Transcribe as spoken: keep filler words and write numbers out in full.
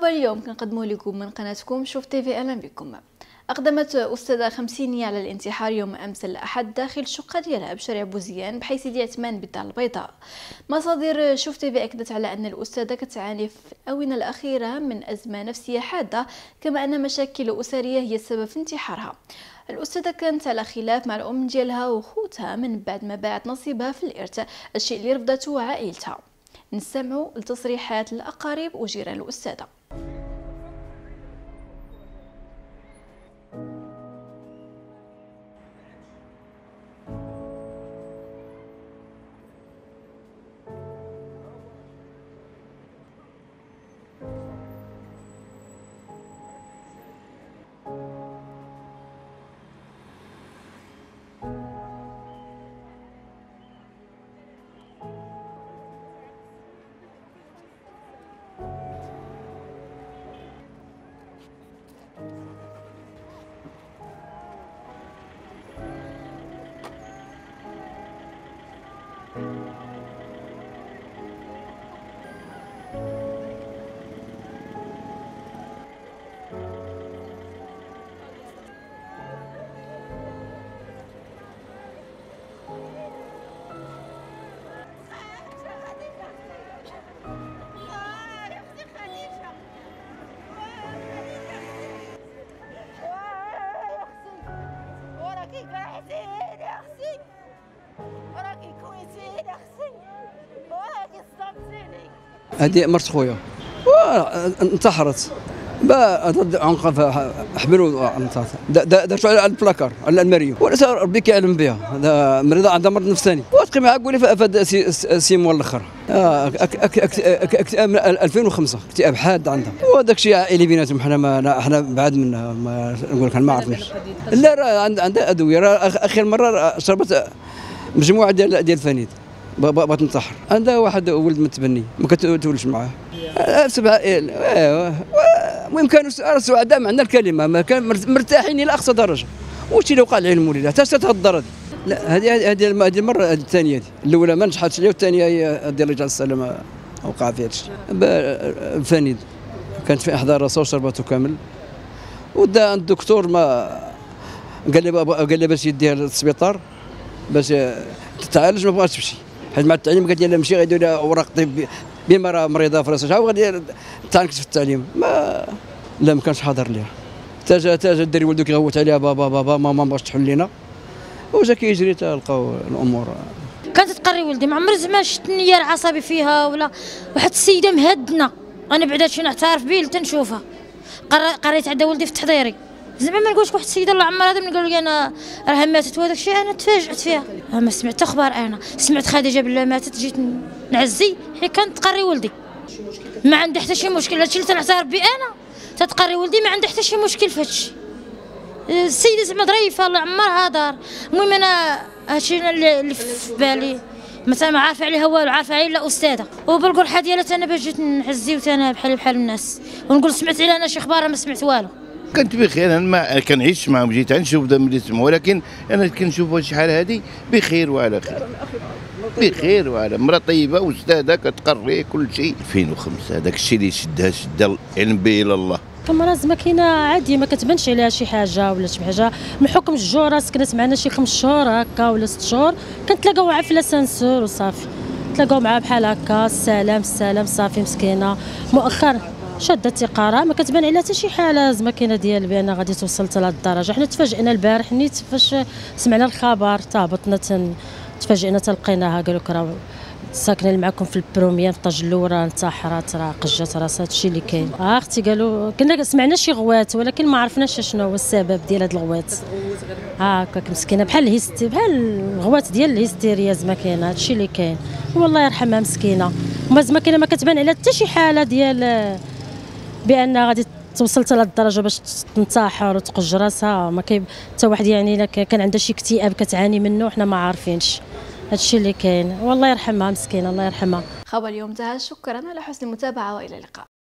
خبر اليوم كنقدموه لكم من قناتكم شوف تيفي. اهلا بكم. أقدمت أستاذة خمسينية على الانتحار يوم أمس الأحد داخل شقة ديالها بشارع بوزيان بحيث دي عثمان بالدار البيضاء. مصادر شوف تيفي أكدت على أن الأستاذة كتعاني في الآونة الأخيرة من أزمة نفسية حادة، كما أن مشاكل أسرية هي السبب في انتحارها. الأستاذة كانت على خلاف مع الأم ديالها وخوتها من بعد ما باعت نصيبها في الإرث، الشيء اللي رفضته عائلتها. نستمعوا لتصريحات الأقارب وجيران الأستاذة. هذه مرت خويا انتحرت ضد عنقها حملوا درتو على البلاكار على المريو، ولا ربي كيعلم بها. هذا مريضه عندها مرض نفساني، وتبقي معاك قولي فاد سي مول الاخر. اكتئاب ألفين وخمسة، اكتئاب حاد عندها، وهذاك الشيء عائلي بيناتهم. حنا ما حنا بعاد منها، ما نقول لك ما عرفناش. لا راه عندها ادويه. راه اخر مره شربت مجموعه ديال ديال الفانيد بغات تنتحر. عندها واحد ولد متبني ما كتولش معاه سبعه. ايوا المهم كانوا سعداء معنا الكلمه، ما كان مرتاحين الى اقصى درجه. وشي اللي وقع العلم ولله حتى تهضر. هذه لا، هذه هذه هذه المره الثانيه، هذه الاولى ما نجحتش ليه، والثانيه هي ديال رجال السلامه وقع فيها هذا الشيء. الفانيد كانت في احضار راسها وشربته كامل، ودا عند الدكتور ما قال لي قال لي باش يديها للسبيطار باش تتعالج، ما بغاتش تمشي حيت مع التعليم. قالت لي لا مشي غيديروا لها اوراق طبيه بما راه مريضه في راسها، وغادي تعنكس في التعليم. ما لا ما كانش حاضر ليها. تا جا تا جا الدري ولدو كيغوت عليها بابا بابا ماما ما بغاش تحل لينا، وجا كيجري تلقاو الامور. كانت تقري ولدي، ما عمري زعما شفت نيار عصبي فيها ولا واحد السيده مهدنه. انا بعدا شي نعترف به تنشوفها. قريت عند ولدي في التحضيري، زعما ما نقولش واحد السيده الله عمرها هذا نقول لي انا راه ماتت، وهذاك الشيء انا تفاجات فيها. ما سمعت اخبار، انا سمعت خديجه بالله ماتت، جيت نعزي حيت كانت تقري ولدي. ما عندي حتى شي مشكل، هادشي اللي تنعترف به انا، تتقري ولدي ما عندي حتى شي مشكل في هادشي. السيده زعما ظريفه الله عمرها دار. المهم انا هادشي اللي في بالي، مثلا ما عارفه عليها والو، عارفه عليها الا استاذه. وبالقرحه ديالها انا باش جيت نعزي وتانا بحالي بحال الناس، ونقول سمعت عليها انا شي اخبار ما سمعت والو. كنت بخير، انا ما كنعيش معهم، جيت نشوف ملي سمعوا، ولكن انا كنشوف هاد الشحال هذه بخير وعلى خير، بخير وعلى مرة طيبه واستاذه كتقري كل شيء. ألفين وخمسة هذاك الشيء اللي شدها شد العلم به الى الله. كمرة زعما كاينه عادي، ما كتبانش عليها شي حاجه ولا شي حاجه. من حكم الجوره سكنت معنا شي خمس شهور هكا ولا ست شهور، كنتلاقاو معها في لاسانسور وصافي، تلاقاو معها بحال هكا السلام السلام صافي. مسكينه مؤخرا شاده التقاره، ما كتبان عليها حتى شي حاله زعما كاينه ديال بان غادي توصل حتى لهاد الدرجه. حنا تفاجئنا البارح نيت فاش سمعنا الخبر، تهبطنا تفاجئنا تلقيناها قالوا لك راه ساكنه اللي معكم في البروميان في طاجلو راه انتحرت، راه قجات راسها. هادشي اللي كاين. اه اختي قالوا كنا سمعنا شي غوات، ولكن ما عرفناش شنو هو السبب ديال هاد الغوات. هاكاك مسكينه بحال الهيستي، بحال الغوات ديال الهستيريا زعما كاينه. هادشي اللي كاين، والله يرحمها مسكينه. وما زعما كاينه ما كتبان عليها حتى شي حاله ديال بان غادي توصل حتى لهاد الدرجه باش تنتحر وتقج راسها. ما كاين حتى واحد يعني كان عندها شي اكتئاب كتعاني منه، حنا ما عارفينش. هادشي اللي كاين، والله يرحمها مسكينه الله يرحمها. خبر اليوم انتهى، شكرا على حسن المتابعه والى اللقاء.